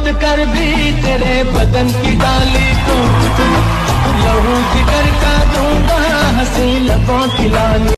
कर भी तेरे बदन की डाली को लहू जिगर का दूंगा हंसी लबों की लाली।